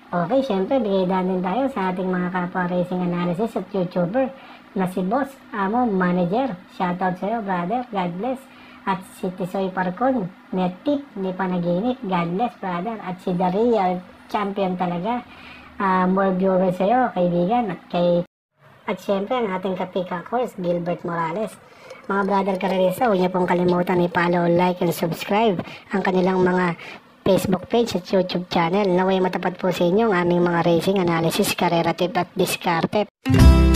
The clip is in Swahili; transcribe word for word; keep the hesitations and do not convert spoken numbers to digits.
Okay, syempre, bigay din tayo sa ating mga kapwa racing analysis at YouTuber na si Boss Amo Manager. Shoutout sa'yo, brother. God bless. At si Tisoy Parcon, net tip, hindi pa naginip. God bless, brother. At si The Real Champion talaga. Uh, more viewers sa'yo, kaibigan. At kay At syempre, ang ating kapika course, Gilbert Morales. Mga brother karerisa, huwag niyo pong kalimutan i-follow, like, and subscribe ang kanilang mga Facebook page at YouTube channel. Naway matapat po sa inyo ang aming mga racing analysis, karera tip at diskarte.